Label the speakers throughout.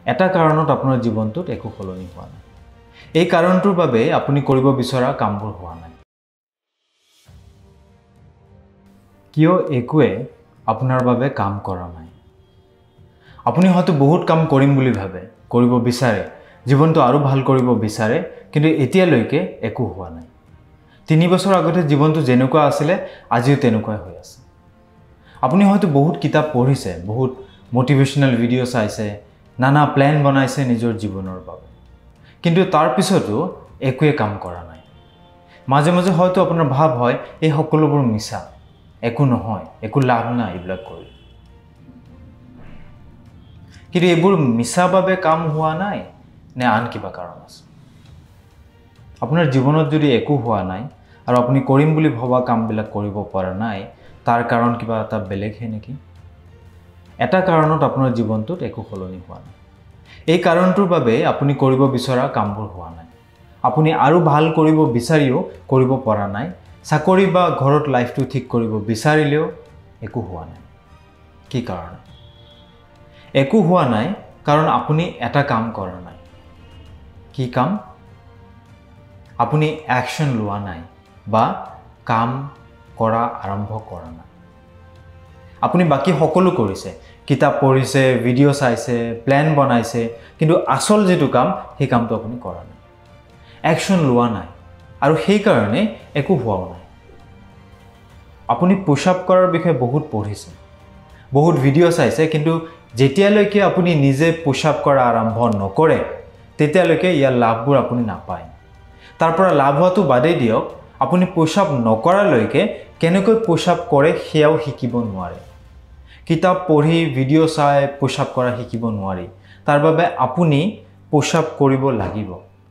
Speaker 1: এটা কাৰণত আপোনাৰ জীৱনটোত একো সলনি হোৱা নাই এই কাৰণটোৰ বাবে আপুনি কৰিব বিচৰা কামবোৰ হোৱা নাই কিয় একোৱে আপোনাৰ বাবে কাম কৰা নাই আপুনি হয়তো বহুত কাম কৰিম বুলি ভাবে কৰিব বিচাৰে জীৱনটো আৰু ভাল কৰিব বিচাৰে কিন্তু এতিয়ালৈকে একো হোৱা নাই 3 বছৰ আগতে জীৱনটো যেনেকুৱা আছিল আজিও তেনেকুৱাই হৈ আছে আপুনি হয়তো বহুত কিতাপ পঢ়িছে বহুত মোটিভেশনাল ভিডিও চাইছে নানা প্ল্যান বনাইছে নিজৰ জীৱনৰ বাবে কিন্তু তাৰ পিছতো একোৱে কাম কৰা নাই মাজে মাজে হয়তো আপোনাৰ ভাব হয় এই সকলোবোৰ মিছা একো নহয় একো লাভ নাই এইবিলাক কৰি কিন্তু এইবোৰ মিছা বাবে কাম হোৱা নাই নে আন কিবা কাৰণ আছে আপোনাৰ জীৱনত যদি একো হোৱা নাই আৰু আপুনি কৰিম বুলি ভবা কামবিলাক কৰিব পৰা নাই তাৰ কাৰণ কিবা এটা বেলেগ হে নেকি এটা কাৰণত আপোনাৰ জীৱনটোত একো সলনি হোৱা নাই এই কাৰণটোৰ বাবে আপুনি কৰিব বিচৰা কামবোৰ হোৱা নাই আপুনি আৰু ভাল কৰিব বিচাৰিও কৰিব পৰা নাই চাকৰি বা ঘৰত লাইফটো ঠিক কৰিব বিচাৰিলেও একো হোৱা নাই কি কাৰণ একো হোৱা নাই কাৰণ আপুনি এটা কাম কৰা নাই কি কাম আপুনি অ্যাকশন লোৱা নাই বা কাম কৰা আৰম্ভ কৰা নাই আপুনি বাকি সকলো কৰিছে কিতাপ পঢ়িছে ভিডিও চাইছে প্ল্যান বনাইছে কিন্তু আসল যেটো কাম সেই কামটো আপুনি কৰা নাই অ্যাকশন লোৱা নাই আৰু সেই কাৰণে একো হোৱা নাই আপুনি পুশ আপ কৰাৰ বিষয়ে বহুত পঢ়িছে বহুত ভিডিও চাইছে কিন্তু যেতিয়ালৈকে আপুনি নিজে পুশ আপ কৰা আৰম্ভ নকৰে তেতিয়ালৈকে ইয়াৰ লাভবোৰ আপুনি নাপায় তাৰ পৰা লাভ হোৱাটো বাদেই দিয়ক আপুনি পুশ আপ নকৰালৈকে কেনেকৈ পুশ আপ কৰে হেয়াও শিকিব নোৱাৰে কিতাপ পঢ়ি ভিডিও চাই পুশ আপ কৰা শিকিব নোৱাৰি তাৰ বাবে আপুনি পুশ আপ কৰিব লাগিব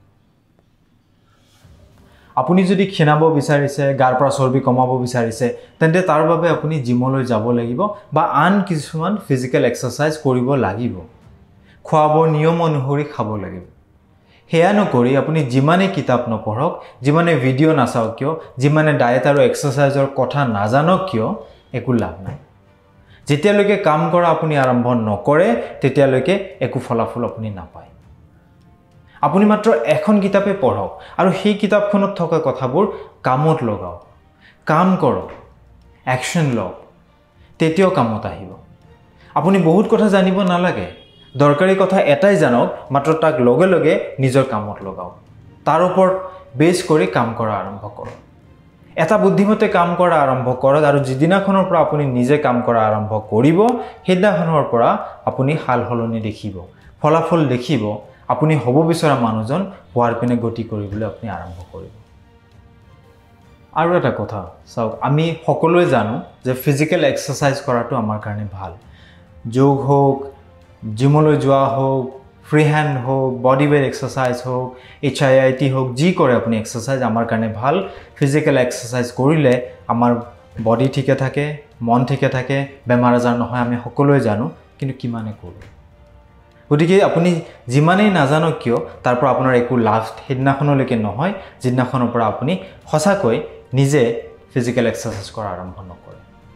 Speaker 1: আপুনি যদি খিনাব বিচাৰিছে গাৰ পৰা চৰ্বি কমাব বিচাৰিছে তেন্তে তাৰ বাবে আপুনি জিমলৈ যাব লাগিব বা আন কিছুমান ফিজিক্যাল এক্সাৰসাইজ কৰিব লাগিব খোৱাব নিয়ম অনুসৰি খাব লাগিব হেয়া নকৰি আপুনি যিমানে কিতাপ নপঢ়ক যিমানে ভিডিও নাচাওক কিয় যিমানে ডায়েট আৰু এক্সাৰসাইজৰ কথা নাজানক কিয় একো লাভ নাই যেতিয়ালৈকে কাম কৰা আপুনি আৰম্ভ নকৰে তেতিয়ালৈকে একো ফলাফল আপুনি নাপায় আপুনি মাত্ৰ এখন কিতাপে পঢ়ক আৰু সেই কিতাপখনত থকা কথাবোৰ কামত লগাওক কাম কৰক অ্যাকশন লওক তেতিয়াও কামত আহিব আপুনি বহুত কথা জানিব নালাগে দৰকাৰী কথা এটাই জানক মাত্ৰ তাক লগে লগে নিজৰ কামত লগাওক তাৰ ওপৰত বেছ কৰি কাম কৰা আৰম্ভ কৰক এটা বুদ্ধিমতে কাম কৰা আৰম্ভ কৰক আৰু যিদিনাখনৰ পৰা আপুনি নিজে কাম কৰা আৰম্ভ কৰিব সেইদিনাখনৰ পৰা আপুনি হালহলনি দেখিব ফলাফল দেখিব আপুনি হ'ব বিচৰা মানুহজন হোৱাৰ পিনে গতি কৰিবলৈ আপুনি আৰম্ভ কৰিব আৰু এটা কথা চাওক আমি সকলোৱে জানো যে ফিজিক্যাল এক্সাৰসাইজ কৰাটো আমাৰ কাৰণে ভাল যোগ হোক জিমলৈ যোৱা হোক ফ্ৰী হ্যান্ড হোক বডি ওয়েট এক্সারসাইজ হোক HIIT হোক যি কৰে আপুনি এক্সারসাইজ আমাৰ কাৰণে ভাল ফিজিক্যাল এক্সারসাইজ কৰিলে আমাৰ বডি ঠিকে থাকে মন ঠিকে থাকে বেমাৰ আজাৰ নহয় আমি সকলোৱে জানো কিন্তু কিমানে কৰো গতিকে আপুনি যিমানেই নাজানক কিয় তাৰ পৰা আপোনাৰ একো লাভ হেদিনাখনলৈকে নহয় যিদিনাখনৰ পৰা আপুনি হসাকৈ নিজে ফিজিক্যাল এক্সারসাইজ কৰা আৰম্ভ নকৰে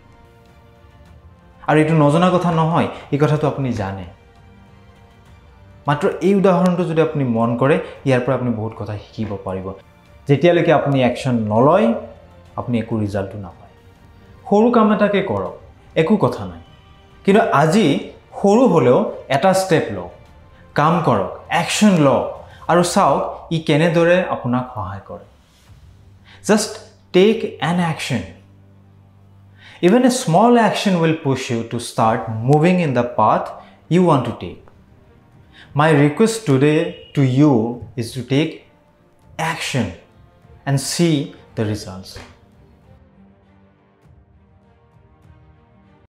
Speaker 1: আৰু এটো নজনা কথা নহয় এই কথাটো আপুনি জানে মাত্ৰ এই উদাহৰণটো যদি আপুনি মন কৰে ইয়াৰ পৰা আপুনি বহুত কথা শিকিব পাৰিব যেতিয়ালৈকে আপুনি অ্যাকশন নলয় আপুনি একো ৰিজাল্টটো নাপায় সৰু কাম এটাকে কৰক একো কথা নাই কিন্তু আজি সৰু হলেও এটা স্টেপ লওক কাম কৰক অ্যাকশন লওক আৰু চাওক ই কেনেদৰে আপোনাক সহায় কৰে just take an action Even a small action will push you to start moving in the path you want to take. My request today to you is to take action and see the results.